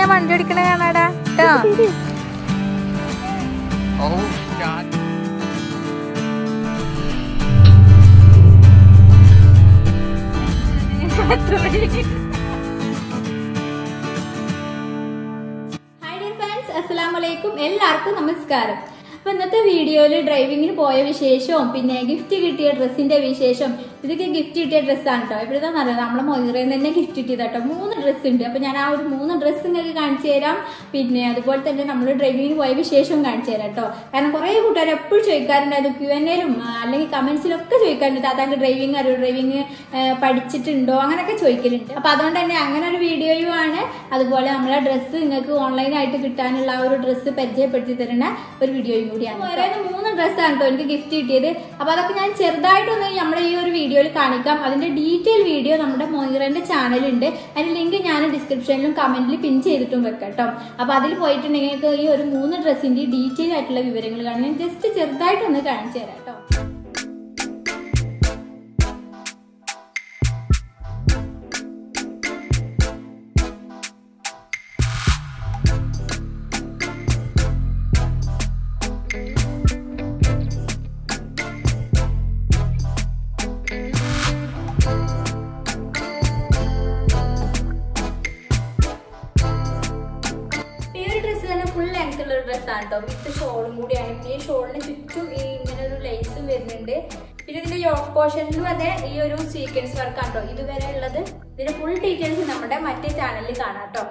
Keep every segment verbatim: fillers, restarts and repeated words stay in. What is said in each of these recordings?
ഞാൻ വണ്ടി ഓടിക്കണ കാണാടാ കേട്ടോ. അസ്സലാമലൈക്കും, എല്ലാവർക്കും നമസ്കാരം. അപ്പൊ ഇന്നത്തെ വീഡിയോയില് ഡ്രൈവിങ്ങിന് പോയ വിശേഷവും പിന്നെ ഗിഫ്റ്റ് കിട്ടിയ ഡ്രസ്സിന്റെ വിശേഷം. ഇതൊക്കെ ഗിഫ്റ്റ് കിട്ടിയ ഡ്രസ്സാണ് കേട്ടോ. എപ്പോഴാണ് അറിയാം, നമ്മളെ മൊയ്റയിൽ തന്നെ ഗിഫ്റ്റ് കിട്ടിയത് കേട്ടോ. മൂന്ന് ഡ്രസ്സ് ഉണ്ട്. അപ്പൊ ഞാൻ ആ ഒരു മൂന്ന് ഡ്രസ്സ് നിങ്ങൾക്ക് കാണിച്ചു തരാം. പിന്നെ അതുപോലെ തന്നെ നമ്മൾ ഡ്രൈവിങ്ങിന് പോയ വിശേഷവും കാണിച്ചു തരാം കേട്ടോ. കാരണം കുറെ കൂട്ടുകാർ എപ്പോഴും ചോദിക്കാറുണ്ടായിരുന്നു, ക്യു എൻ എയിലും അല്ലെങ്കിൽ കമന്റ്സിലൊക്കെ ചോദിക്കാറുണ്ട്, താത്താക്ക് ഡ്രൈവിംഗ് അറിയോ, ഡ്രൈവിംഗ് പഠിച്ചിട്ടുണ്ടോ, അങ്ങനെയൊക്കെ ചോദിക്കലുണ്ട്. അപ്പൊ അതുകൊണ്ട് തന്നെ അങ്ങനെ ഒരു വീഡിയോയും ആണ്. അതുപോലെ നമ്മളെ ഡ്രസ്സ് നിങ്ങൾക്ക് ഓൺലൈനായിട്ട് കിട്ടാനുള്ള ആ ഒരു ഡ്രസ്സ് പരിചയപ്പെടുത്തി തരുന്ന ഒരു വീഡിയോയും കൂടിയാണ്. വേറെ മൂന്ന് ഡ്രസ്സാണ് കേട്ടോ എനിക്ക് ഗിഫ്റ്റ് കിട്ടിയത്. അപ്പൊ അതൊക്കെ ഞാൻ ചെറുതായിട്ടൊന്ന് നമ്മുടെ ഈ ഒരു വീഡിയോയിൽ കാണിക്കാം. അതിന്റെ ഡീറ്റെയിൽ വീഡിയോ നമ്മുടെ മൊയ്റന്റെ ചാനലുണ്ട്. അതിന്റെ ലിങ്ക് ഞാൻ ഡിസ്ക്രിപ്ഷനിലും കമന്റിൽ പിൻ ചെയ്തിട്ടും വെക്കാം കേട്ടോ. അപ്പൊ അതിൽ പോയിട്ടുണ്ടെങ്കിൽ ഈ ഒരു മൂന്ന് ഡ്രസ്സിന്റെ ഡീറ്റെയിൽ ആയിട്ടുള്ള വിവരങ്ങൾ കാണാൻ ഞാൻ ജസ്റ്റ് ചെറുതായിട്ടൊന്ന് കാണിച്ചു തരാം കേട്ടോ. ഡ്രസ്സാണ് കേട്ടോ, വിത്ത് ഷോളും കൂടിയാണ്. പിന്നെ ഈ ഷോളിന് ചുറ്റും ഈ ഇങ്ങനെ ഒരു ലൈസും വരുന്നുണ്ട്. പിന്നെ ഇതിന്റെ യോക്ക് പോർഷനിലും അതെ ഈ ഒരു സീക്വൻസ് വർക്ക് ആണ് കേട്ടോ ഇതുവരെ ഉള്ളത്. ഇതിന്റെ ഫുൾ ഡീറ്റെയിൽസ് നമ്മുടെ മറ്റേ ചാനലിൽ കാണാം കേട്ടോ.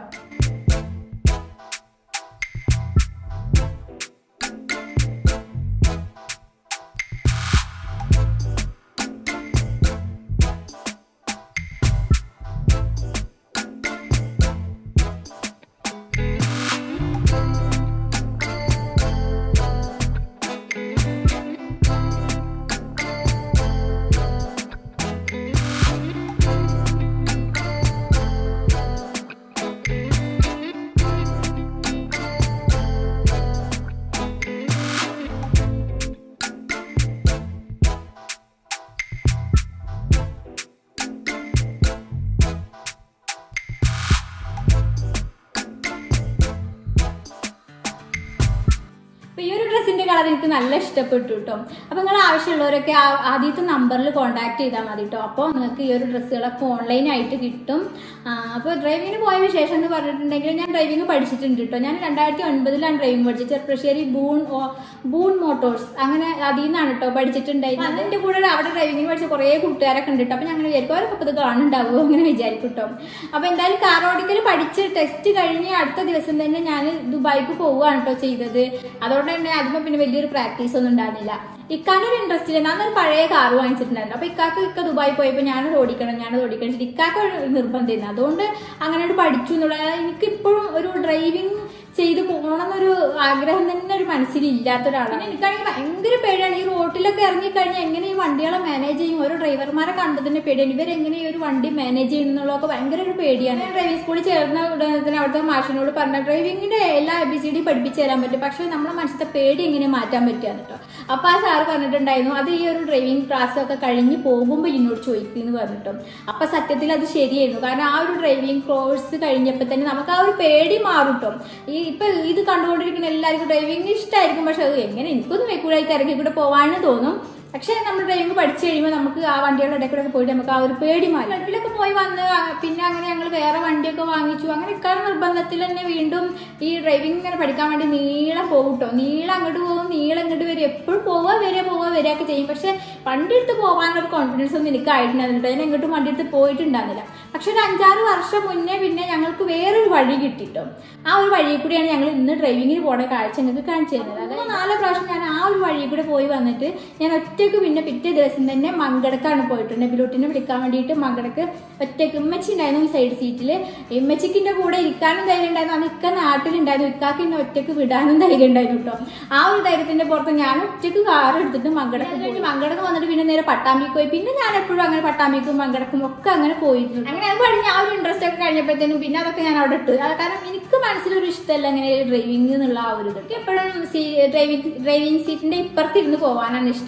ഈ ഒരു ഡ്രസ്സിന്റെ കളർ എനിക്ക് നല്ല ഇഷ്ടപ്പെട്ടു കേട്ടോ. അപ്പൊ നിങ്ങൾ ആവശ്യമുള്ളവരൊക്കെ ആദ്യത്തെ നമ്പറിൽ കോൺടാക്ട് ചെയ്താൽ മതി കേട്ടോ. അപ്പോൾ നിങ്ങൾക്ക് ഈ ഒരു ഡ്രസ്സുകളൊക്കെ ഓൺലൈനായിട്ട് കിട്ടും. അപ്പോൾ ഡ്രൈവിങ്ങിന് പോയ വിശേഷം എന്ന് പറഞ്ഞിട്ടുണ്ടെങ്കിൽ ഞാൻ ഡ്രൈവിംഗ് പഠിച്ചിട്ടുണ്ട് കേട്ടോ. ഞാൻ രണ്ടായിരത്തി ഒൻപതിലാണ് ഡ്രൈവിംഗ് പഠിച്ചത്. ചെറുപ്പശ്ശേരി ബൂൺ ബൂൺ മോട്ടോഴ്സ് അങ്ങനെ അതിൽ നിന്നാണ് കേട്ടോ പഠിച്ചിട്ടുണ്ടായിരുന്നത്. അതിന്റെ കൂടെ അവിടെ ഡ്രൈവിംഗ് പഠിച്ച കുറേ കൂട്ടുകാരൊക്കെ ഉണ്ട് കേട്ടോ. അപ്പൊ ഞങ്ങൾ വിചാരിക്കും അവരൊക്കെ ഇത് കാണുന്നുണ്ടാവുമോ അങ്ങനെ വിചാരിക്കും കേട്ടോ. അപ്പൊ എന്തായാലും കാർ ഓടിക്കൽ പഠിച്ച് ടെസ്റ്റ് കഴിഞ്ഞ് അടുത്ത ദിവസം തന്നെ ഞാൻ ദുബായിക്ക് പോവുകയാണ് കേട്ടോ ചെയ്തത്. അതുകൊണ്ട് തന്നെ അതിന് പിന്നെ വലിയൊരു പ്രാക്ടീസ് ഒന്നും ഉണ്ടായിരുന്നില്ല. ഇക്കാനൊരു ഇൻട്രസ്റ്റ് ഇല്ല. ഞാനൊരു പഴയ കാർ വാങ്ങിച്ചിട്ടുണ്ടായിരുന്നു. അപ്പൊ ഇക്കാക്ക് ഇക്ക ദുബായി പോയപ്പോൾ ഞാനത് ഓടിക്കണം ഞാനത് ഓടിക്കണം ഇക്കാക്ക് നിർബന്ധമായിരുന്നു. അതുകൊണ്ട് അങ്ങനെ പഠിച്ചു എന്നുള്ളത്. എനിക്ക് ഇപ്പോഴും ഒരു ഡ്രൈവിംഗ് ചെയ്ത് പോകണമെന്നൊരു ആഗ്രഹം തന്നെ ഒരു മനസ്സിലില്ലാത്ത ഒരാളാണ്. എനിക്കാണെങ്കിൽ ഭയങ്കര പേടിയാണ് ഈ റോട്ടിലൊക്കെ ഇറങ്ങിക്കഴിഞ്ഞാൽ എങ്ങനെ ഈ വണ്ടികളെ മാനേജ് ചെയ്യും. ഓരോ ഡ്രൈവർമാരെ കണ്ടതിന്റെ പേടിയാണ്. ഇവരെങ്ങനെ ഈ ഒരു വണ്ടി മാനേജ് ചെയ്യുന്നുള്ളതൊക്കെ ഭയങ്കര ഒരു പേടിയാണ്. ഡ്രൈവിംഗ് സ്കൂളിൽ ചേർന്ന ഉടനെ തന്നെ അവിടുത്തെ മാഷിനോട് പറഞ്ഞ ഡ്രൈവിംഗിന്റെ എല്ലാ എ ബി സി ഡി പഠിപ്പിച്ചു തരാൻ പറ്റും, പക്ഷെ നമ്മളെ മനസ്സിലത്തെ പേടി എങ്ങനെ മാറ്റാൻ പറ്റുകയാണ് കേട്ടോ. അപ്പൊ ആ സാറ് പറഞ്ഞിട്ടുണ്ടായിരുന്നു അത് ഈ ഒരു ഡ്രൈവിംഗ് ക്ലാസ് ഒക്കെ കഴിഞ്ഞ് പോകുമ്പോൾ എന്നോട് ചോദിക്കുന്നു പറഞ്ഞിട്ടും. അപ്പൊ സത്യത്തിൽ അത് ശരിയായിരുന്നു. കാരണം ആ ഒരു ഡ്രൈവിംഗ് കോഴ്സ് കഴിഞ്ഞപ്പോൾ തന്നെ നമുക്ക് ആ ഒരു പേടി മാറും കേട്ടോ. ഈ ഇപ്പൊ ഇത് കണ്ടുകൊണ്ടിരിക്കുന്ന എല്ലാവർക്കും ഡ്രൈവിംഗ് ഇഷ്ടമായിരിക്കും, പക്ഷെ അത് എങ്ങനെ എനിക്കൊന്നും വെക്കൂടായിട്ട് ഇറങ്ങി കൂടെ പോവാണെന്ന് തോന്നും. പക്ഷെ നമ്മൾ ഡ്രൈവിംഗ് പഠിച്ചു കഴിയുമ്പോൾ നമുക്ക് ആ വണ്ടികളുടെ ഇടയ്ക്കൂടെ ഒക്കെ പോയിട്ട് നമുക്ക് ആ ഒരു പേടി മാറി. ഗൾഫിലൊക്കെ പോയി വന്ന് പിന്നെ അങ്ങനെ ഞങ്ങൾ വേറെ വണ്ടിയൊക്കെ വാങ്ങിച്ചു. അങ്ങനെ ഇക്കാലം നിർബന്ധത്തിൽ തന്നെ വീണ്ടും ഈ ഡ്രൈവിംഗ് ഇങ്ങനെ പഠിക്കാൻ വേണ്ടി നീളം പോകും കേട്ടോ. നീളം അങ്ങോട്ട് പോകും, നീളം ഇങ്ങോട്ട് വരും, എപ്പോഴും പോവുക വരിക പോവുക വരികയൊക്കെ ചെയ്യും. പക്ഷെ വണ്ടി എടുത്ത് പോകാനുള്ള ഒരു കോൺഫിഡൻസ് ഒന്നും എനിക്ക് ആയിട്ടുണ്ടായിരുന്നില്ല. ഞാൻ എങ്ങോട്ടും വണ്ടി എടുത്ത് പോയിട്ടുണ്ടായിരുന്നില്ല. പക്ഷെ ഒരു അഞ്ചാറ് വർഷം മുന്നേ പിന്നെ ഞങ്ങൾക്ക് വേറൊരു വഴി കിട്ടിട്ടോ. ആ ഒരു വഴി കൂടിയാണ് ഞങ്ങൾ ഇന്ന് ഡ്രൈവിങ്ങിന് പോണ കാഴ്ച ഞങ്ങൾക്ക് കാണിച്ചു തരുന്നത്. അതായത് നാല് പ്രാവശ്യം ഞാൻ ആ ഒരു വഴി കൂടെ പോയി വന്നിട്ട് ഞാൻ ഒറ്റയ്ക്ക് പിന്നെ പിറ്റേ ദിവസം തന്നെ മങ്കടക്കാണ് പോയിട്ടുണ്ട്. നെബിലൂട്ടിനെ വിളിക്കാൻ വേണ്ടിയിട്ട് മങ്കടക്ക് ഒറ്റയ്ക്ക്. ഉമ്മച്ചി ഉണ്ടായിരുന്നു ഈ സൈഡ് സീറ്റിൽ. ഉമ്മച്ചിക്കിന്റെ കൂടെ ഇരിക്കാനും ധൈര്യം ഉണ്ടായിരുന്നു. അന്ന് ഇക്ക നാട്ടിലുണ്ടായിരുന്നു. ഇക്കാക്ക് ഇന്നെ ഒറ്റയ്ക്ക് വിടാനും ധൈര്യം ഉണ്ടായിരുന്നു കേട്ടോ. ആ ഒരു ധൈര്യത്തിന്റെ പുറത്ത് ഞാൻ ഒറ്റയ്ക്ക് കാർ എടുത്തിട്ട് മങ്കടക്ക് കഴിഞ്ഞ് മങ്കടക്ക് വന്നിട്ട് പിന്നെ നേരെ പട്ടാമ്പിക്ക് പോയി. പിന്നെ ഞാൻ എപ്പോഴും അങ്ങനെ പട്ടാമ്പിക്കും മങ്കടക്കും ഒക്കെ അങ്ങനെ പോയിരുന്നു. അങ്ങനെ അത് പഠിഞ്ഞ ആ ഒരു ഇൻട്രസ്റ്റ് ഒക്കെ കഴിഞ്ഞപ്പോഴത്തേനും പിന്നെ അതൊക്കെ ഞാൻ അവിടെ ഇട്ടു. കാരണം എനിക്ക് മനസ്സിലൊരു ഇഷ്ടമല്ല അങ്ങനെ ഡ്രൈവിംഗ് എന്നുള്ള ആ ഒരു ഇതൊക്കെ. എപ്പോഴും ഡ്രൈവിംഗ് ഡ്രൈവിംഗ് സീറ്റിന്റെ ഇപ്പുറത്തിരുന്ന് പോകാനാണ് ഇഷ്ടം. പക്ഷെ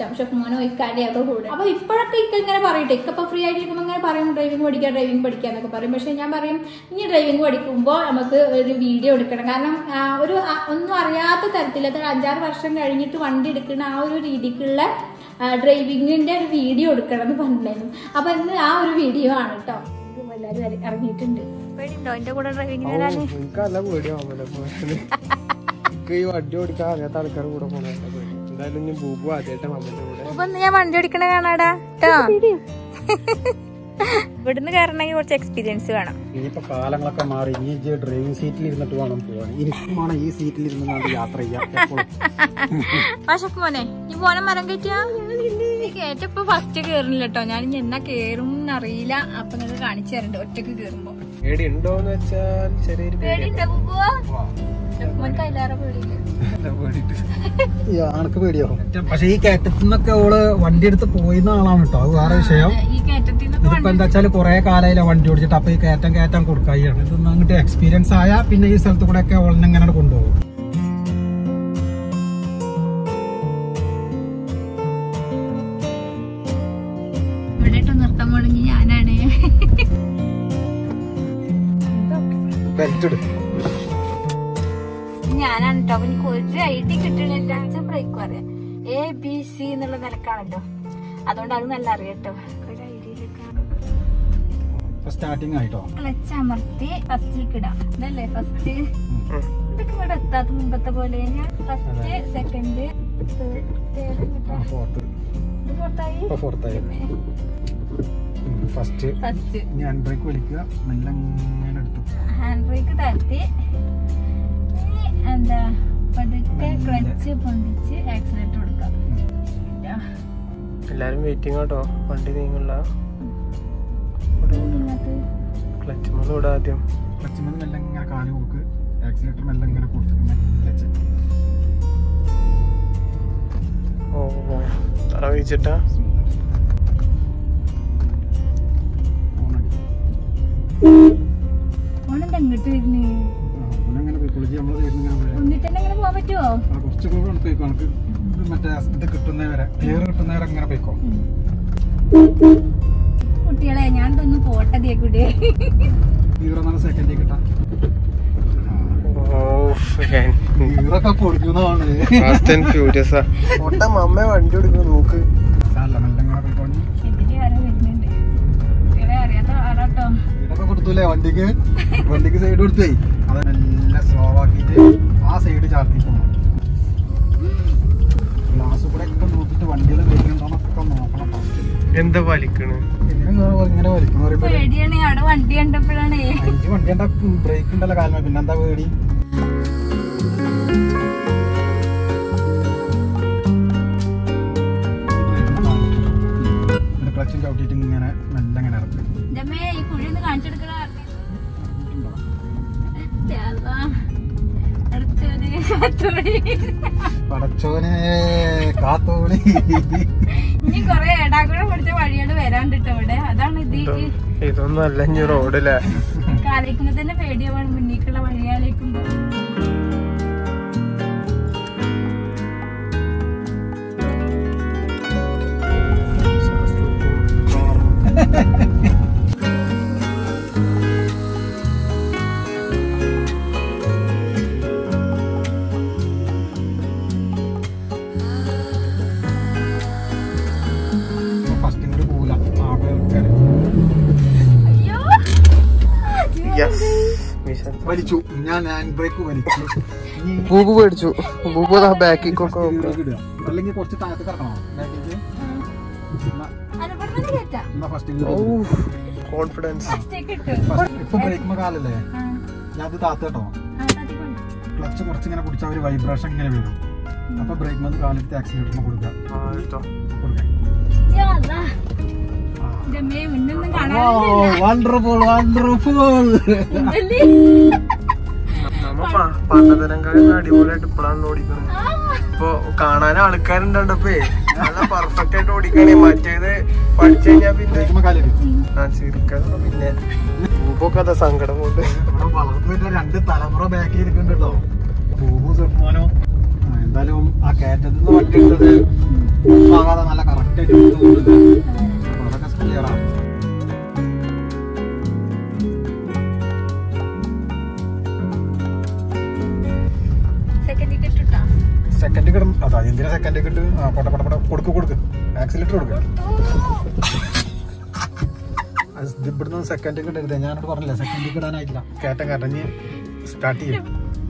ഷെഫ്മോനോ ഇക്കാടെയൊക്കെ കൂടെ. അപ്പൊ ഇപ്പോഴൊക്കെ ഇക്ക ഇങ്ങനെ പറയട്ടെ, ഇക്കപ്പൊ ഫ്രീ ആയിട്ടിരിക്കുമ്പോൾ ഇങ്ങനെ പറയും ഡ്രൈവിംഗ് പഠിക്കാം ഡ്രൈവിംഗ് പഠിക്കുക എന്നൊക്കെ പറയും. പക്ഷെ ഞാൻ പറയും ഇനി ഡ്രൈവിംഗ് പഠിക്കുമ്പോൾ നമുക്ക് ഒരു വീഡിയോ എടുക്കണം. കാരണം ഒരു ഒന്നും അറിയാത്ത തരത്തിൽ അത് അഞ്ചാറ് വർഷം കഴിഞ്ഞിട്ട് വണ്ടി എടുക്കുന്ന ആ ഒരു രീതിക്കുള്ള ഡ്രൈവിങ്ങിന്റെ ഒരു വീഡിയോ എടുക്കണം എന്ന് പറഞ്ഞിട്ടുണ്ടായിരുന്നു. അപ്പൊ ഇന്ന് ആ ഒരു വീഡിയോ ആണ് കേട്ടോ. എല്ലാരും ഇറങ്ങിയിട്ടുണ്ട്. പേടിയുണ്ടോ എന്റെ കൂടെ ഡ്രൈവിംഗ് വരാന്? വണ്ടി ഓടിക്കാൻ അറിയാത്ത ആൾക്കാർ കൂടെ പോകണം. എന്തായാലും ബൂബു ആദ്യമായിട്ട് മമ്മിന്റെ കൂടെ ഞാൻ വണ്ടി ഓടിക്കണ കാണാടാ കേട്ടോ. ഇവിടുന്ന് കയറണമെങ്കിൽ കുറച്ച് എക്സ്പീരിയൻസ് വേണം. ഇനിയിപ്പോ കാലങ്ങളൊക്കെ മാറി, ഇനി ഡ്രൈവിംഗ് സീറ്റിൽ ഇരുന്നിട്ട് വേണം പോവാൻ. എനിക്കും വേണം ഈ സീറ്റിൽ ഇരുന്ന് യാത്ര ചെയ്യാം. പക്ഷെ മോനെ ഈ മോനെ മരം കയറ്റിയാ കയറ്റപ്പോ ഫസ്റ്റ് കേറുന്നില്ല കേട്ടോ. ഞാൻ ഇനി എന്നാ കേറും എന്നറിയില്ല. അപ്പൊ നിങ്ങൾക്ക് കാണിച്ചു തരണ്ട് ഒറ്റക്ക് കേറുമ്പോ. പേടി ഉണ്ടോന്ന് വെച്ചാൽ ചെറിയൊരു പേടിയുണ്ടോ കൈലാറ പേടിയില്ല. ആൾക്ക് പേടിയോ? പക്ഷെ ഈ കയറ്റത്തിൽ നിന്നൊക്കെ ഓള് വണ്ടി എടുത്ത് പോയിന്ന ആളാണ് കേട്ടോ. അത് വേറെ വിഷയം. ഇതിപ്പോ എന്താ വെച്ചാല് കൊറേ കാലമായില്ല വണ്ടി ഓടിച്ചിട്ട്. അപ്പൊ ഈ കയറ്റം കയറ്റാൻ കൊടുക്കുകയാണ്. ഇതൊന്നും അങ്ങോട്ട് എക്സ്പീരിയൻസ് ആയാ പിന്നെ ഈ സ്ഥലത്ത് കൂടെ ഒക്കെ ഓളിനെ ഇങ്ങനെ കൊണ്ടുപോകും. ഇവിടെ നിർത്താൻ പോണെങ്കിൽ ഞാനാണ്. ഞാനാണ് കേട്ടോ. എനിക്ക് ഒരു ഐഡിയ കിട്ടണില്ല. ബ്രേക്ക് പറയാം എ ബി സി എന്നുള്ള നിലക്കാണല്ലോ. അതുകൊണ്ട് അത് നല്ല അറിയാട്ടോ. ഒരു സ്റ്റാർട്ടിങ് ആയിട്ടോ. ക്ലച്ച് അമർത്തി ഫസ്റ്റിലേക്ക് ഇടാം. ഇതല്ലേ ഫസ്റ്റ്. ഇതൊക്കെ ഇവിടെ എത്താത്ത മുമ്പത്തെ പോലെ first second first first hand brake വലിക്കുക. മെല്ലെ എടുത്തു ഹാൻഡ് ബ്രേക്ക് താഴ്ത്തി എന്താ പതുക്കെ ക്ലച്ച് പൊന്തിച്ച് ആക്സിലേറ്റർ കൊടുക്കാം. എല്ലാരും വെയിറ്റിംഗ് ആട്ടോ. വണ്ടി നീങ്ങില്ല. ക്ലച്ച് മൊന്നും ഇവിടെ ആദ്യം ക്ലച്ച് മൊന്നും മെല്ലെ ഇങ്ങനെ കാല് കൊടുക്ക്. ആക്സിലേറ്റർ മെല്ലെ ഇങ്ങനെ കൊടുത്തിട്ട് ഓ ഓ തറ വീച്ചിട്ടാ. ഓണെന്താ ഇങ്ങോട്ട് വരുന്നേ? ഒന്നിൽ തന്നെ അങ്ങനെ പോവാൻ പറ്റുമോ? മറ്റേ ഇത് കിട്ടുന്നവരെ ക്ലിയർ കിട്ടുന്നവരെ അങ്ങനെ പോയിക്കോ. കുട്ടികളെ ഞാൻ ഇതൊന്നും പോട്ടതേ കൂടെ ഇരുപത്തിനാല് സെക്കൻഡ് കിട്ടാം. പൊടിക്കുന്നതാണ് മമ്മ വണ്ടി എടുക്കുന്ന നോക്ക്. ഇതൊക്കെ കൊടുത്തൂലേ വണ്ടിക്ക്? വണ്ടിക്ക് സൈഡ് കൊടുത്തേ അത് നല്ല സ്ലോ ആക്കിട്ട് ആ സൈഡ് ചാർത്തി പോകണം. ഗ്ലാസ് കൂടെ ഒക്കെ നോക്കിട്ട് വണ്ടികൾ വരുന്നുണ്ടോന്നൊക്കെ നോക്കണം. എന്താ വലിക്കണ്? ഇങ്ങനെ വലിക്കണ വണ്ടി കണ്ടപ്പോഴാണ് അഞ്ച് വണ്ടി കണ്ട ബ്രേക്ക് ഉണ്ടല്ലോ കാലമേ. പിന്നെന്താ പേടി? ക്ലച്ചും ചവിട്ടിട്ട് ഇങ്ങനെ മെല്ലെ ഇങ്ങനെ ഇറക്കും. ഈ കുഴി ഒന്ന് കാണിച്ചെടുക്കണ പടച്ചോനെ കാത്തോളി. ഇനി കൊറേ ഏടാകൂടെ പിടിച്ച വഴികള് വരാണ്ടിട്ടോ ഇവിടെ. അതാണ് ഇത്. ഇതൊന്നും അല്ല ഇനി റോഡിലെ കാലേക്കുമ്പോ തന്നെ പേടിയാവാണ് മുന്നിക്കുള്ള വഴിയാലേക്കുമ്പോ. വലിച്ചു. ഞാൻ ഹാൻഡ് ബ്രേക്ക് വലിച്ചു. ബൂബു പേടിച്ചു. ബൂബു ബാക്കിക്കൊക്കെ അല്ലെങ്കിൽ കുറച്ച് താഴത്ത് കിടക്കണോ ബാക്കിലേക്ക്? കോൺഫിഡൻസ്. ഇപ്പൊ ബ്രേക്ക് കാലല്ലേ? ഞാൻ അത് താത്ത കേട്ടോ. ക്ലച്ച് കുറച്ചിങ്ങനെ പിടിച്ചാൽ ഒരു വൈബ്രേഷൻ ഇങ്ങനെ വരും. അപ്പൊ ബ്രേക്ക് മന്ന് കാലെടുത്ത് ആക്സിലേറ്ററിന് കൊടുക്കാം. Wonderful wonderful. പണ്ടതിനെക്കാളും അടിപൊളിയായിട്ട് ഇപ്പോഴാണ് ഓടിക്കുന്നത്. ഇപ്പൊ കാണാൻ ആൾക്കാരുണ്ടപ്പേ നല്ല പെർഫെക്റ്റ് ആയിട്ട് ഓടിക്കണേ. മറ്റേത് പഠിച്ചു കഴിഞ്ഞാ പിന്നെ ആ ചെറുക്കാതെ പിന്നെ പൂപ്പൊക്കെ അതാ സങ്കടം കൊണ്ട് വളർന്നു രണ്ട് തലമുറ ബാക്കി ഇരിക്കുന്നുണ്ടോ. പൂപ്പു സെഫ്മോനോ എന്തായാലും ആ കയറ്റത്തിൽ നിന്ന് വണ്ടി എടുത്തത് ആകാതെ നല്ല കറക്റ്റ് ആയിട്ട് പോകുന്നുണ്ട്. അപ്പൊ അതൊക്കെ ക്ലിയർ ആണ്. സെക്കൻഡ് കിട്ടും. അതാ എന്തിനാ സെക്കൻഡ് കിട്ടും? ആ പൊട്ട പൊട്ട പൊട്ട കൊടുക്ക് കൊടുക്ക് ആക്സിലേറ്റർ കൊടുക്ക. ഇവിടുന്ന് സെക്കൻഡ് കിട്ടരുത്. ഞാനോട് പറഞ്ഞില്ല സെക്കൻഡ് കിടാനായിട്ടില്ല. കയറ്റം കരഞ്ഞ് സ്റ്റാർട്ട് ചെയ്യും.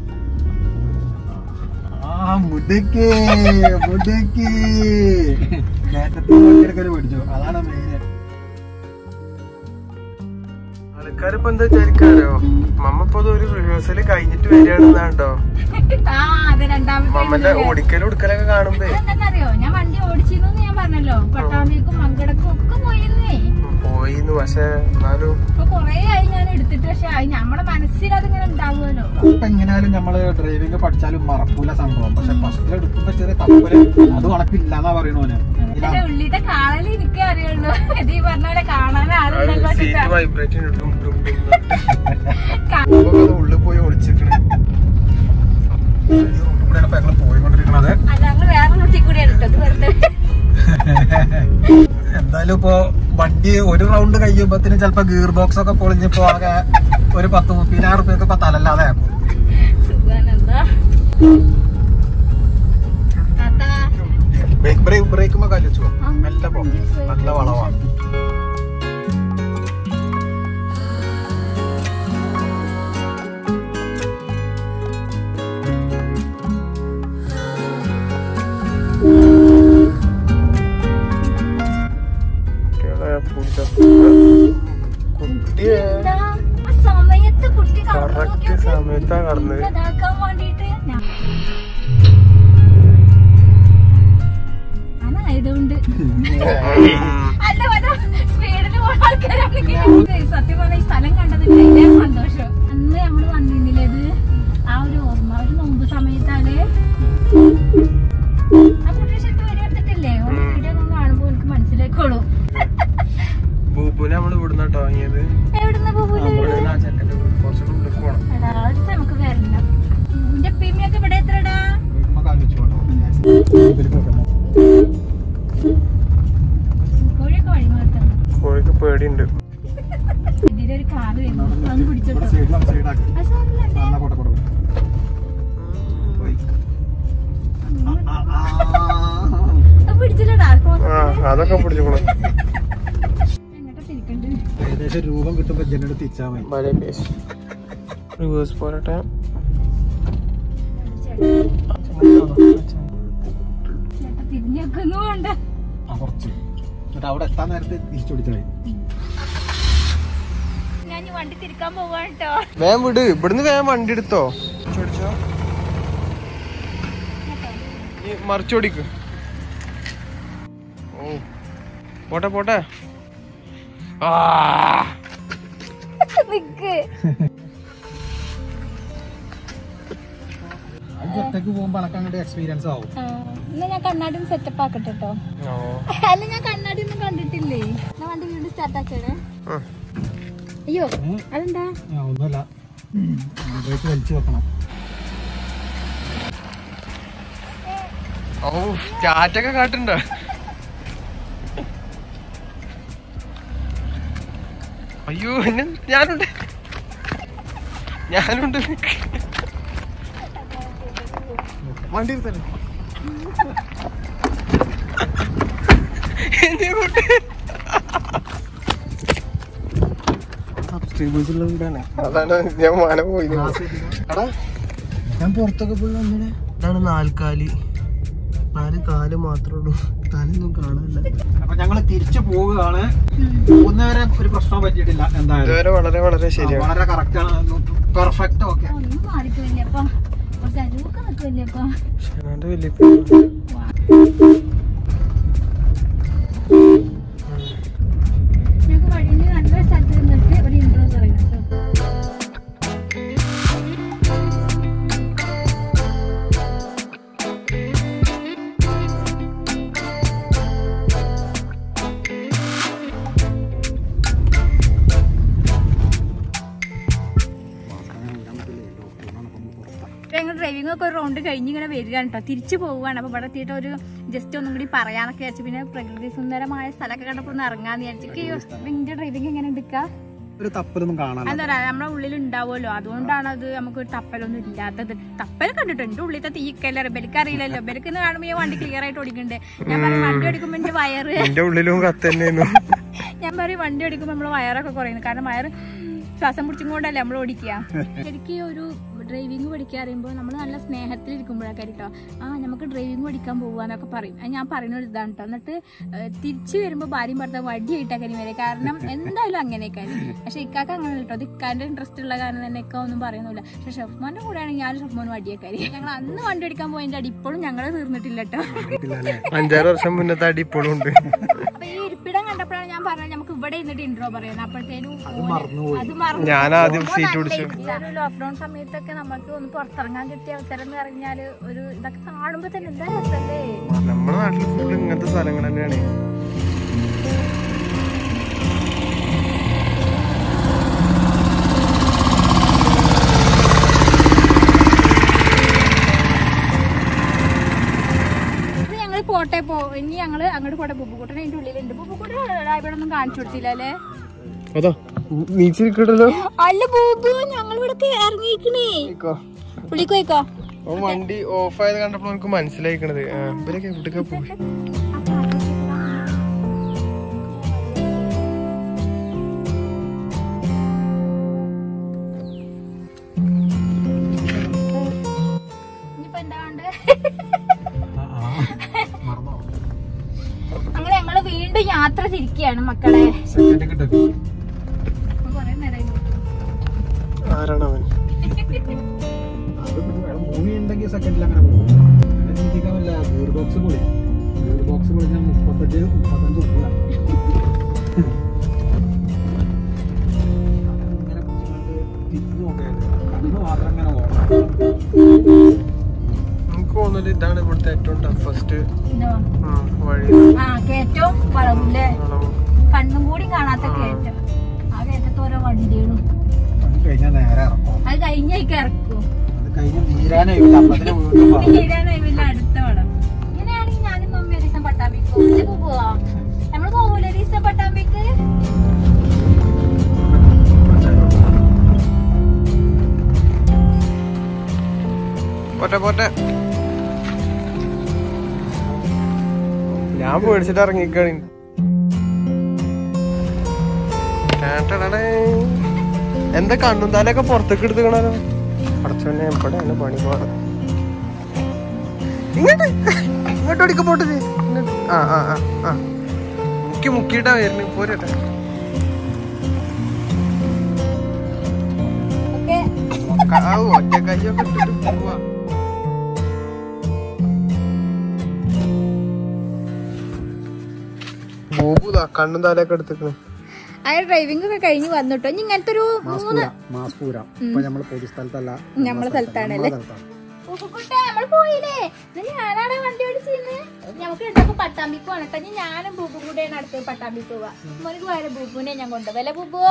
ആ മുടക്കി മുടക്കി കയറ്റത്തിൽ വണ്ടി എടുക്കാൻ പഠിച്ചു. അതാണ് മെയിൻ. ആൾക്കാരിപ്പോ എന്താ വിചാരിക്കാരോ, മമ്മ ഇപ്പൊ ഒരു റിഹേഴ്സല് കഴിഞ്ഞിട്ട് വരികയാണെന്നാട്ടോ. മമ്മന്റെ ഓടിക്കലും ഉടുക്കലൊക്കെ കാണുമ്പോ എന്താന്നറിയോ, ഞാൻ വണ്ടി ഓടിച്ചിരുന്നു ഞാൻ പറഞ്ഞല്ലോ. പട്ടാമ്പിക്കും മങ്കടക്കും ഒക്കെ പോയിരുന്നേ. പോയിന്ന്. പക്ഷെ എന്നാലും ഇപ്പൊ കൊറേ ആയി ഞാൻ എടുത്തിട്ട്. പക്ഷെ നമ്മുടെ മനസ്സിൽ അതിങ്ങനെ ഉണ്ടാവുമല്ലോ. ഇപ്പൊ എങ്ങനെയാലും നമ്മള് ഡ്രൈവിംഗ് പഠിച്ചാലും മറക്കൂല സംഭവം. പക്ഷെ ഫസ്റ്റിൽ എടുക്കുമ്പോ ചെറിയ തപ്പല് അത് കണക്കില്ലാന്നാ പറയണോന്. ഉള്ളിത്തെ കാണല് എനിക്കേ അറിയുള്ളൂ. ഇത് ഈ പറഞ്ഞ പോലെ കാണാൻ ആളുണ്ടല്ലോ. സീറ്റ് വൈബ്രേഷൻ ഉള്ളിൽ പോയി ഒളിച്ചിരിക്കണേ. പോയിക്കൊണ്ടിരിക്കണത് ഞങ്ങള് വേറെ റൂട്ടിൽ കൂടിയാണ് കേട്ടോ വെറുതെ. എന്തായാലും ഇപ്പൊ വണ്ടി ഒരു റൗണ്ട് കഴിയുമ്പത്തിന് ചിലപ്പോ ഗിയർ ബോക്സ് ഒക്കെ പൊളിഞ്ഞപ്പോ ആകെ ഒരു പത്ത് മുപ്പതിനായിരം റുപ്യൊക്കെ ഇപ്പൊ തലല്ലാതെ ആക്കും. ബ്രേക്ക് ബ്രേക്ക് ബ്രേക്കുമ്പോ കലിച്ചു നല്ല പോ നല്ല വളവാണ്. സമയത്ത് കുട്ടി കറക്റ്റ് സമയത്താ കടന്നത്. ഇതാക്കാൻ വേണ്ടിട്ട് അതായതുകൊണ്ട് അല്ല വല്ല സ്പീഡിൽ പോണ ആൾക്കാരാണെങ്കിൽ സത്യം പറഞ്ഞ ഈ സ്ഥലം കണ്ടതില്ല ഇതേ സന്തോഷം. അന്ന് നമ്മള് വന്നിരുന്നില്ലേ ഇത് ആ ഒരു ഓർമ്മ. ഒരു നോമ്പ് സമയത്താണ് ആ കുട്ടി ശരിക്കും വീഡിയോ എടുത്തിട്ടില്ലേ? ഒരു വീഡിയോ ഒന്നും കാണുമ്പോ എനിക്ക് മനസ്സിലാക്കോളൂ. ബൂബുനെ നമ്മള് ഇവിടുന്ന് വാങ്ങിയത്. എവിടുന്ന് പോകുന്നത്? നമുക്ക് വരില്ല. എന്റെ പീമിയൊക്കെ ഇവിടെ എത്രടാ? കോഴിയൊക്കെ വഴി മാറ്റണം. കോഴിക്ക് പേടിയുണ്ട്. ഇതിലൊരു കാറ് വരുന്നു. അതൊന്ന് പിടിച്ചോട്ടോ. പിടിച്ചില്ലടാ. അതൊക്കെ പിടിച്ചോളൂ. ഏകദേശം രൂപം കിട്ടുമ്പോ ജനോട് തിരിച്ചാ മതി. റിവേഴ്സ് പോരട്ടെ. തിരിഞ്ഞൊക്കൊന്നുമുണ്ട് കുറച്ച് എന്നിട്ട് അവിടെ എത്താൻ നേരത്തെ തിരിച്ചോടിച്ചായി. ഞാൻ വണ്ടി തിരിക്കാൻ പോവാ കേട്ടോ. വേഗം വിട്. ഇവിടുന്ന് വേഗം വണ്ടി എടുത്തോ. ചോടിച്ചോ മറിച്ചോടിക്ക്. ഓ പോട്ടെ പോട്ടെ. നിക്ക് ഒറ്റക്ക് പോകുമ്പോ അനക്കങ്ങോട്ട് എക്സ്പീരിയൻസ് ആവും. എന്നാ ഞാൻ കണ്ണാടി ഒന്ന് സെറ്റപ്പ് ആക്കട്ടെ കേട്ടോ. അല്ല ഞാൻ കണ്ണാടി ഒന്നും കണ്ടിട്ടില്ലേ. ഞാൻ വണ്ടി വീണ്ടും സ്റ്റാർട്ട് ആക്കണേ. അയ്യോ അതെന്താ? ഒന്നുമല്ല, ബ്രേക്ക് വലിച്ചു വെക്കണം. ഓ ചാറ്റൊക്കെ കാട്ടുണ്ടോ? അയ്യോ എന്നെ ഞാനുണ്ട് ഞാനുണ്ട് വണ്ടി എടുത്തല്ലേ അതാണ് ഞാൻ മല പോയി. ഞാൻ പുറത്തൊക്കെ പോയി വന്നിടെ. ഇതാണ് നാൽക്കാലി. നാല് കാല് മാത്രമേ ഉള്ളൂ, തലയൊന്നും കാണാനില്ല. അപ്പൊ ഞങ്ങള് തിരിച്ചു പോവുകയാണ്. പോകുന്നവരെ ഒരു പ്രശ്നം പറ്റിയിട്ടില്ല. എന്തായാലും ഇതുവരെ വളരെ വളരെ ശരിയാണ്, വളരെ കറക്റ്റ് ആണ്, പെർഫെക്റ്റ്. ഓക്കെ ഒന്നും മാറിക്കില്ലേ അപ്പൊ ഒക്കെ നിൽക്കില്ലേ അപ്പൊ വലിയ ഞങ്ങൾക്ക് വഴിയിൽ നല്ല സ്ഥലത്ത് നിന്നിട്ട് ഒരു ഇൻട്രോ പറയുന്നത്. ഡ്രൈവിംഗ് ഒക്കെ ഒരു റൗണ്ട് കഴിഞ്ഞ് ഇങ്ങനെ വരികയാണ് കേട്ടോ, തിരിച്ചു പോവുകയാണ്. അപ്പൊ ഇവിടെ എത്തിയിട്ട് ഒരു ജസ്റ്റ് ഒന്നും കൂടി പറയാനൊക്കെ വിചാരിച്ചു. പിന്നെ പ്രകൃതി സുന്ദരമായ സ്ഥലമൊക്കെ കണ്ടപ്പോൾ ഒന്ന് ഇറങ്ങാന്ന് വിചാരിച്ചു. നിന്റെ ഡ്രൈവിംഗ് എങ്ങനെ എടുക്കുക? ഒരു തപ്പലൊന്നും കാണാൻ എന്താ പറയാ, നമ്മുടെ ഉള്ളിൽ ഉണ്ടാവുമല്ലോ, അതുകൊണ്ടാണ് അത് നമുക്ക് ഒരു തപ്പലൊന്നും ഇല്ലാത്തത്. തപ്പൽ കണ്ടിട്ടുണ്ട് എന്റെ ഉള്ളിലത്തെ തീക്കല്ല, ബെലിക്ക് അറിയില്ലല്ലോ. ബെലിക്ക് കാണുമ്പോൾ ഞാൻ വണ്ടി ക്ലിയർ ആയിട്ട് ഓടിക്കണ്ടേ. ഞാൻ പറയും വണ്ടി ഓടിക്കുമ്പോ എന്റെ വയറ് എന്റെ ഉള്ളിലും കത്തന്നെയായിരുന്നു. ഞാൻ പറയും വണ്ടി ഓടിക്കുമ്പോ നമ്മള് വയറൊക്കെ കുറയുന്നു, കാരണം വയറ് ശ്വാസം പിടിച്ചും കൊണ്ടല്ലേ നമ്മൾ ഓടിക്കുക. ശരിക്കും ഒരു ഡ്രൈവിംഗ് പഠിക്കുക അറിയുമ്പോൾ നമ്മൾ നല്ല സ്നേഹത്തിലിരിക്കുമ്പോഴൊക്കെ കേട്ടോ ആ നമുക്ക് ഡ്രൈവിംഗ് പഠിക്കാൻ പോവാന്നൊക്കെ പറയും. ഞാൻ പറയുന്ന ഒരു ഇതാണ് കേട്ടോ. എന്നിട്ട് തിരിച്ചു വരുമ്പോൾ ഭാര്യയും ഭർത്താവ് വടിയായിട്ടൊക്കെ വരെ, കാരണം എന്തായാലും അങ്ങനെയൊക്കെ. പക്ഷെ ഇക്കാക്ക് അങ്ങനെ കേട്ടോ, അത് ഇക്കാന്റെ ഇൻട്രസ്റ്റ് ഉള്ള കാരണം തന്നെ ഇക്ക ഒന്നും പറയുന്നില്ല. പക്ഷെ ഷെഫ്മാന്റെ കൂടെയാണെങ്കിൽ ഞാൻ ഷെഫ്മാൻ വടിയൊക്കെ. ഞങ്ങൾ അന്ന് വണ്ടി ഓടിക്കാൻ പോയതിന്റെ അടി ഇപ്പോഴും ഞങ്ങൾ തീർന്നിട്ടില്ല കേട്ടോ. അഞ്ചാറ് വർഷം മുന്നത്തെ അടി ഇപ്പോഴും ഉണ്ട്. അപ്പൊ ഈ ഇരിപ്പിടം കണ്ടപ്പോഴാണ് ഞാൻ പറഞ്ഞത് നമുക്ക് ഇവിടെ ഇരുന്നിട്ട് ഇൻട്രോ പറയുന്നത്. അപ്പോഴത്തേനും അത് ഞാൻ ആദ്യം സീറ്റ് പിടിച്ചു. ലോക്ക്ഡൌൺ സമയത്തൊക്കെ നമുക്ക് ഒന്ന് പുറത്തിറങ്ങാൻ കിട്ടിയ അവസരം എന്ന് പറഞ്ഞാല് ഒരു ഇതൊക്കെ കാണുമ്പോ തന്നെ എന്താ രസല്ലേ. നമ്മുടെ നാട്ടിൽ ഫുള്ള് ഇങ്ങനത്തെ സ്ഥലങ്ങൾ തന്നെയാണ്. ഞങ്ങള് പോട്ടെ പോ ഇനി ഞങ്ങള് അങ്ങോട്ട് പോട്ടെ. ബുബുക്കൂട്ടൻ അതിന്റെ ഉള്ളിലുണ്ട്. ബുബുക്കൂട്ടൻ ഇവിടെ ഒന്നും കാണിച്ചു കൊടുത്തില്ല അല്ലേ? അതോ നീച്ചിരിക്കട്ടല്ലോ. അല്ല ബൂബു ഞങ്ങൾ ഇവിടെ ഇറങ്ങിക്കണേ. വിളിക്കോയിക്കോ. വണ്ടി ഓഫ് ആയത് കണ്ടപ്പോൾ നമുക്ക് മനസ്സിലായിക്കണത് ഇവരൊക്കെ എവിടേക്കാ പോയി. അങ്ങനെ ഞങ്ങള് വീണ്ടും യാത്ര തിരിക്കുകയാണ് മക്കളെ. ആരാണ് അവൻ? മൂവി ഉണ്ടെങ്കിൽ സെക്കൻഡിൽ അങ്ങനെ പോകും. അങ്ങനെ ചിന്തിക്കാമല്ല. ഗിയർ ബോക്സ് പൊളി ഗിയർ ബോക്സ് പൊളിഞ്ഞാൽ മുപ്പത്തഞ്ച് മുപ്പത്തഞ്ച് ഉറുപ്പിക അങ്ങനെ പിടിച്ചുകൊണ്ട് തിരിഞ്ഞു നോക്കിയത് കണ്ണ് മാത്രം അങ്ങനെ ഓടാം. നമുക്ക് തോന്നുന്നത് ഇതാണ് ഇവിടുത്തെ ഏറ്റവും ടഫസ്റ്റ് വഴി. ഏറ്റവും വളവില്ലേ, കണ്ണും കൂടി കാണാത്ത കയറ്റം. ആ കയറ്റത്തോരോ വണ്ടികളും കഴിഞ്ഞാൽ നേരെ ഇറക്കും. അത് കഴിഞ്ഞേക്ക് ഇറക്കും. അത് കഴിഞ്ഞ് തീരാനായില്ല. അപ്പത്തിന് വീണ്ടും തീരാനായില്ല അടുത്ത വളം. ഇങ്ങനെയാണെങ്കിൽ ഞാനും മമ്മി ഒരു ദിവസം പട്ടാമ്പിക്ക് പോകും. പോവാ നമ്മള് പോകൂല ഒരു ദിവസം പട്ടാമ്പിക്ക്. പോട്ടെ പോട്ടെ. ഞാൻ പേടിച്ചിട്ട് ഇറങ്ങിക്കാണ്. എന്താ കണ്ണും താലൊക്കെ പുറത്തേക്ക് എടുത്തുക്കണോ? അടച്ചോന്നെ എപ്പോഴാണ് പണി പോണത്. ഇങ്ങോട്ട് ഇങ്ങോട്ട് ഓടിക്ക പോട്ടെ. ആ ആ ആ ആ മുക്കി മുക്കിയിട്ടാ വരുന്നു. പോരട്ടെ. ഒറ്റ കയ്യൊക്കെ ഇട്ടിട്ട് പോവാ. ബോബുതാ കണ്ണും താലൊക്കെ എടുത്തേക്കണേ. അയാൾ ഡ്രൈവിംഗ് ഒക്കെ കഴിഞ്ഞ് വന്നിട്ടോ. ഇനി ഇങ്ങനത്തെ ഒരു മൂന്ന് നമ്മളെ സ്ഥലത്താണല്ലേ. നമ്മള് പോയില്ലേ, ഞാനാണ് വണ്ടി ഓടിച്ചിരുന്ന്. നമുക്ക് രണ്ടൊക്കെ പട്ടാമ്പിക്ക് പോകണം കേട്ടോ. ഞാനും ബൂബു കൂടെയാണ് അടുത്ത് പട്ടാമ്പിക്ക് പോവാ. മോനിക്ക് വേറെ ബൂബുവിനെ ഞാൻ കൊണ്ടുപോകല്ലേ. ബൂബു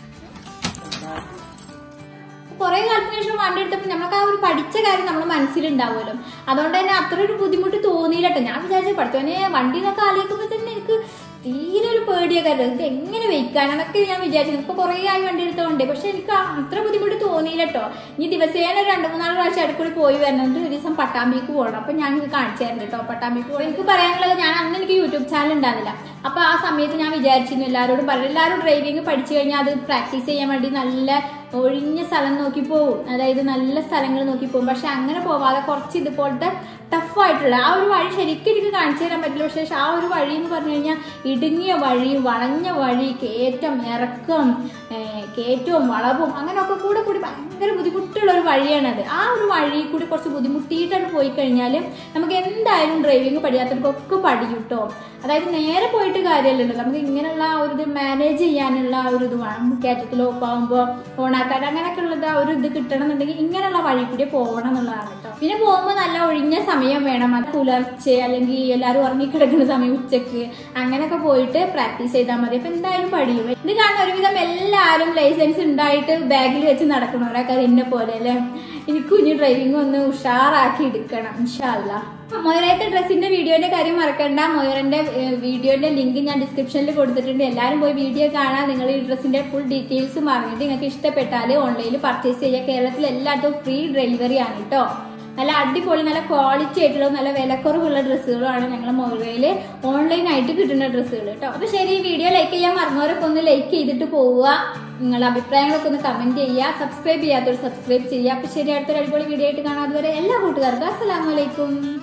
കുറെ കാലത്തിന് ശേഷം വണ്ടി എടുത്തപ്പോൾ നമുക്ക് ആ ഒരു പഠിച്ച കാര്യം നമ്മുടെ മനസ്സിലുണ്ടാവുമല്ലോ. അതുകൊണ്ട് തന്നെ അത്ര ഒരു ബുദ്ധിമുട്ട് തോന്നിയില്ല കേട്ടോ. ഞാൻ വിചാരിച്ചു പഠിച്ചോനെ വണ്ടി എന്നൊക്കെ ആലോചിക്കുമ്പോൾ തന്നെ എനിക്ക് തീരെ ഒരു പേടിയൊക്കെ ആയിരുന്നു. ഇത് എങ്ങനെ വെക്കാനെന്നൊക്കെ ഞാൻ വിചാരിച്ചു. ഇപ്പൊ കുറെ ആയി വണ്ടി എടുത്തോണ്ടേ, പക്ഷെ എനിക്ക് അത്ര ബുദ്ധിമുട്ട് തോന്നിയില്ല കേട്ടോ. ഇനി ദിവസേന രണ്ടു മൂന്നാല് പ്രാവശ്യം അടുക്കൂടി പോയി വരുന്നുണ്ട്. ഒരു ദിവസം പട്ടാമ്പിക്ക് പോകണം. അപ്പൊ ഞാൻ നിങ്ങൾക്ക് കാണിച്ചു തരുന്നുണ്ട് കേട്ടോ പട്ടാമ്പിക്ക് പോയി. എനിക്ക് പറയാനുള്ളത്, ഞാൻ അന്ന് എനിക്ക് യൂട്യൂബ് ചാനൽ ഉണ്ടായിരുന്നില്ല. അപ്പൊ ആ സമയത്ത് ഞാൻ വിചാരിച്ചിരുന്നു എല്ലാവരോടും പറഞ്ഞു, എല്ലാവരും ഡ്രൈവിംഗ് പഠിച്ചു കഴിഞ്ഞാൽ അത് പ്രാക്ടീസ് ചെയ്യാൻ വേണ്ടി നല്ല ഒഴിഞ്ഞ സ്ഥലം നോക്കി പോവും, അതായത് നല്ല സ്ഥലങ്ങൾ നോക്കി പോകും. പക്ഷെ അങ്ങനെ പോവാതെ കുറച്ച് ഇതുപോലത്തെ ടഫായിട്ടുള്ള ആ ഒരു വഴി ശരിക്കും എനിക്ക് കാണിച്ചു തരാൻ പറ്റില്ല. പക്ഷേ ആ ഒരു വഴി എന്ന് പറഞ്ഞു കഴിഞ്ഞാൽ ഇടുങ്ങിയ വഴി, വളഞ്ഞ വഴി, കയറ്റം, ഇറക്കം, കയറ്റവും വളവും അങ്ങനെയൊക്കെ കൂടെ കൂടി ഭയങ്കര ബുദ്ധിമുട്ടുള്ള ഒരു വഴിയാണത്. ആ ഒരു വഴി കൂടി കുറച്ച് ബുദ്ധിമുട്ടിയിട്ടാണ് പോയി കഴിഞ്ഞാൽ നമുക്ക് എന്തായാലും ഡ്രൈവിംഗ് പഠിയാത്തവർക്കൊക്കെ പഠിക്കും കേട്ടോ. അതായത് നേരെ പോയിട്ട് കാര്യമല്ലല്ലോ, നമുക്ക് ഇങ്ങനെയുള്ള ആ ഒരു ഇത് മാനേജ് ചെയ്യാനുള്ള ആ ഒരു ഇത് വേണം. കയറ്റത്തിൽ ഓപ്പാകുമ്പോൾ ഓണാക്കാൻ അങ്ങനെയൊക്കെ ഉള്ളത് ആ ഒരു ഇത് കിട്ടണം എന്നുണ്ടെങ്കിൽ ഇങ്ങനെയുള്ള വഴി കൂടി പോകണം എന്നുള്ളതാണ് കേട്ടോ. പിന്നെ പോകുമ്പോൾ നല്ല ഒഴിഞ്ഞ സമയം വേണം. അത് പുലർച്ചെ അല്ലെങ്കിൽ എല്ലാവരും ഉറങ്ങിക്കിടക്കുന്ന സമയം, ഉച്ചക്ക് അങ്ങനെയൊക്കെ പോയിട്ട് പ്രാക്ടീസ് ചെയ്താൽ മതി. അപ്പൊ എന്തായാലും പഠിക്കും. ഇത് കാണുന്ന ഒരുവിധം എല്ലാവരും ലൈസൻസ് ഉണ്ടായിട്ട് ബാഗിൽ വെച്ച് നടക്കണവരൊക്കെ എന്നെ പോലെ അല്ലേ. എനിക്കും ഇനി ഡ്രൈവിംഗ് ഒന്ന് ഉഷാറാക്കി എടുക്കണം ഇൻഷാ അല്ലാ. മൊയറത്തെ ഡ്രസ്സിന്റെ വീഡിയോന്റെ കാര്യം മറക്കണ്ട. മൊയറിന്റെ വീഡിയോന്റെ ലിങ്ക് ഞാൻ ഡിസ്ക്രിപ്ഷനിൽ കൊടുത്തിട്ടുണ്ട്. എല്ലാവരും പോയി വീഡിയോ കാണാൻ. നിങ്ങൾ ഈ ഡ്രസ്സിന്റെ ഫുൾ ഡീറ്റെയിൽസ് പറഞ്ഞിട്ട് നിങ്ങൾക്ക് ഇഷ്ടപ്പെട്ടാൽ ഓൺലൈനിൽ പർച്ചേസ് ചെയ്യുക. കേരളത്തിൽ എല്ലായിടത്തും ഫ്രീ ഡെലിവറി ആണ് കേട്ടോ. നല്ല അടിപൊളി നല്ല ക്വാളിറ്റി ആയിട്ടുള്ള നല്ല വിലക്കുറവുള്ള ഡ്രസ്സുകളാണ് ഞങ്ങൾ മൊബൈലിൽ ഓൺലൈനായിട്ട് കിട്ടുന്ന ഡ്രസ്സുകൾ കേട്ടോ. അപ്പൊ ശരി, വീഡിയോ ലൈക്ക് ചെയ്യാൻ മറന്നവരൊക്കെ ഒന്ന് ലൈക്ക് ചെയ്തിട്ട് പോവുക. നിങ്ങളുടെ അഭിപ്രായങ്ങളൊക്കെ ഒന്ന് കമന്റ് ചെയ്യുക. സബ്സ്ക്രൈബ് ചെയ്യാത്തവർ സബ്സ്ക്രൈബ് ചെയ്യുക. അപ്പൊ ശരി, അടുത്തൊരു അടിപൊളി വീഡിയോ ആയിട്ട് കാണാതെ വരെ എല്ലാ കൂട്ടുകാർക്കും അസ്സലാമു അലൈക്കും.